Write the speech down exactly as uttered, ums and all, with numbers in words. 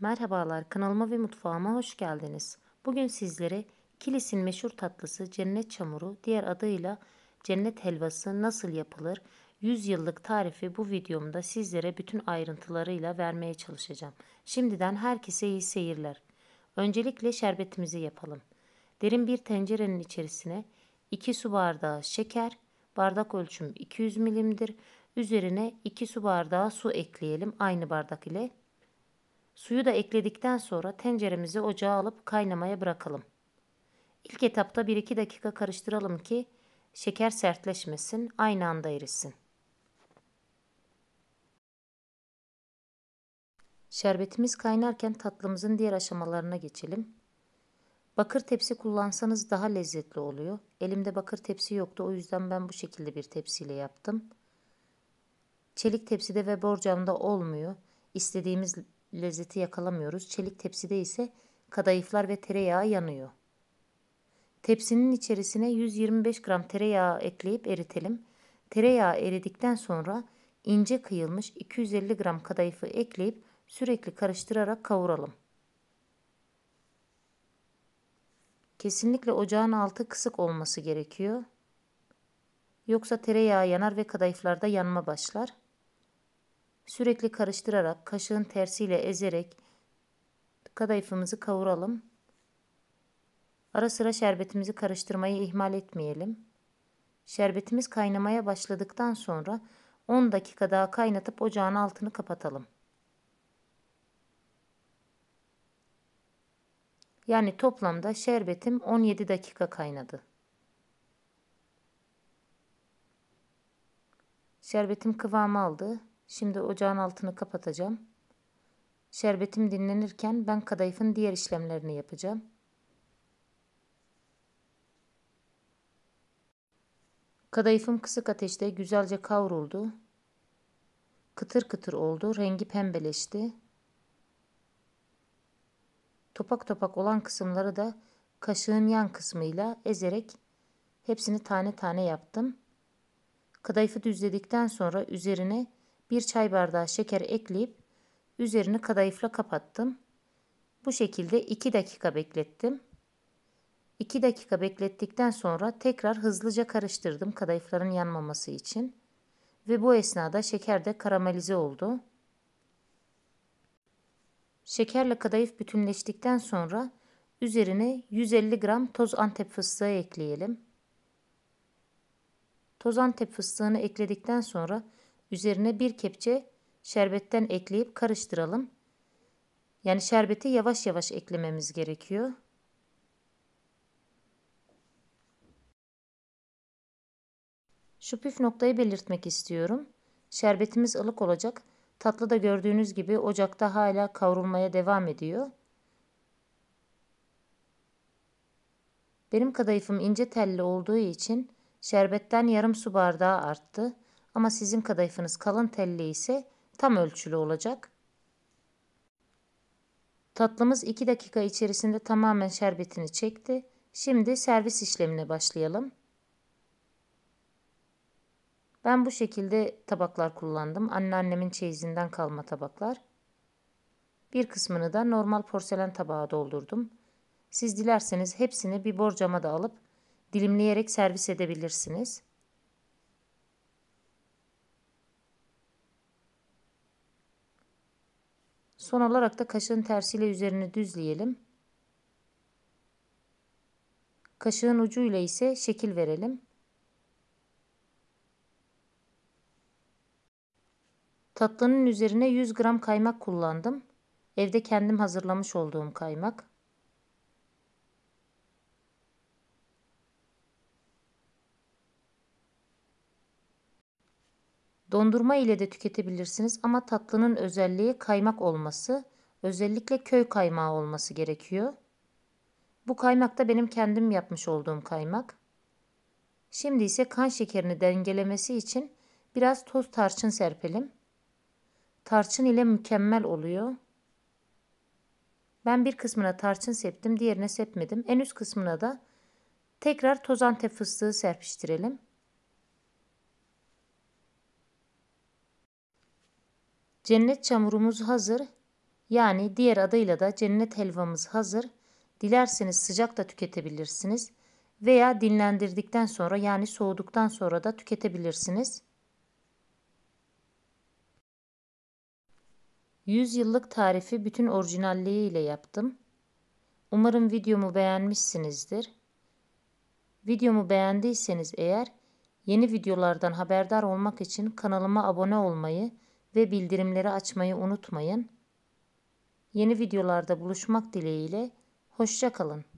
Merhabalar, kanalıma ve mutfağıma hoş geldiniz. Bugün sizlere Kilis'in meşhur tatlısı cennet çamuru, diğer adıyla cennet helvası nasıl yapılır? yüz yıllık tarifi bu videomda sizlere bütün ayrıntılarıyla vermeye çalışacağım. Şimdiden herkese iyi seyirler. Öncelikle şerbetimizi yapalım. Derin bir tencerenin içerisine iki su bardağı şeker, bardak ölçüm iki yüz milimdir. Üzerine iki su bardağı su ekleyelim aynı bardak ile. Suyu da ekledikten sonra tenceremizi ocağa alıp kaynamaya bırakalım. İlk etapta bir iki dakika karıştıralım ki şeker sertleşmesin, aynı anda erisin. Şerbetimiz kaynarken tatlımızın diğer aşamalarına geçelim. Bakır tepsi kullansanız daha lezzetli oluyor. Elimde bakır tepsi yoktu, o yüzden ben bu şekilde bir tepsiyle yaptım. Çelik tepside ve borcamda olmuyor. İstediğimiz lezzeti yakalamıyoruz. Çelik tepside ise kadayıflar ve tereyağı yanıyor. Tepsinin içerisine yüz yirmi beş gram tereyağı ekleyip eritelim. Tereyağı eridikten sonra ince kıyılmış iki yüz elli gram kadayıfı ekleyip sürekli karıştırarak kavuralım. Kesinlikle ocağın altı kısık olması gerekiyor. Yoksa tereyağı yanar ve kadayıflarda yanma başlar. Sürekli karıştırarak, kaşığın tersiyle ezerek kadayıfımızı kavuralım. Ara sıra şerbetimizi karıştırmayı ihmal etmeyelim. Şerbetimiz kaynamaya başladıktan sonra on dakika daha kaynatıp ocağın altını kapatalım. Yani toplamda şerbetim on yedi dakika kaynadı. Şerbetim kıvamı aldı. Şimdi ocağın altını kapatacağım. Şerbetim dinlenirken ben kadayıfın diğer işlemlerini yapacağım. Kadayıfım kısık ateşte güzelce kavruldu. Kıtır kıtır oldu. Rengi pembeleşti. Topak topak olan kısımları da kaşığın yan kısmıyla ezerek hepsini tane tane yaptım. Kadayıfı düzledikten sonra üzerine bir çay bardağı şeker ekleyip üzerini kadayıfla kapattım. Bu şekilde iki dakika beklettim. iki dakika beklettikten sonra tekrar hızlıca karıştırdım kadayıfların yanmaması için. Ve bu esnada şeker de karamelize oldu. Şekerle kadayıf bütünleştikten sonra üzerine yüz elli gram toz Antep fıstığı ekleyelim. Toz Antep fıstığını ekledikten sonra üzerine bir kepçe şerbetten ekleyip karıştıralım. Yani şerbeti yavaş yavaş eklememiz gerekiyor. Şu püf noktayı belirtmek istiyorum. Şerbetimiz ılık olacak. Tatlı da gördüğünüz gibi ocakta hala kavrulmaya devam ediyor. Benim kadayıfım ince telli olduğu için şerbetten yarım su bardağı arttı. Ama sizin kadayıfınız kalın telli ise tam ölçülü olacak. Tatlımız iki dakika içerisinde tamamen şerbetini çekti. Şimdi servis işlemine başlayalım. Ben bu şekilde tabaklar kullandım. Anneannemin çeyizinden kalma tabaklar. Bir kısmını da normal porselen tabağa doldurdum. Siz dilerseniz hepsini bir borcama da alıp dilimleyerek servis edebilirsiniz. Son olarak da kaşığın tersiyle üzerini düzleyelim. Kaşığın ucuyla ise şekil verelim. Tatlının üzerine yüz gram kaymak kullandım. Evde kendim hazırlamış olduğum kaymak. Dondurma ile de tüketebilirsiniz ama tatlının özelliği kaymak olması, özellikle köy kaymağı olması gerekiyor. Bu kaymak da benim kendim yapmış olduğum kaymak. Şimdi ise kan şekerini dengelemesi için biraz toz tarçın serpelim. Tarçın ile mükemmel oluyor. Ben bir kısmına tarçın septim, diğerine sepmedim. En üst kısmına da tekrar toz Antep fıstığı serpiştirelim. Cennet çamurumuz hazır. Yani diğer adıyla da cennet helvamız hazır. Dilerseniz sıcak da tüketebilirsiniz veya dinlendirdikten sonra yani soğuduktan sonra da tüketebilirsiniz. yüz yıllık tarifi bütün orijinalliğiyle yaptım. Umarım videomu beğenmişsinizdir. Videomu beğendiyseniz eğer yeni videolardan haberdar olmak için kanalıma abone olmayı ve bildirimleri açmayı unutmayın. Yeni videolarda buluşmak dileğiyle, hoşça kalın.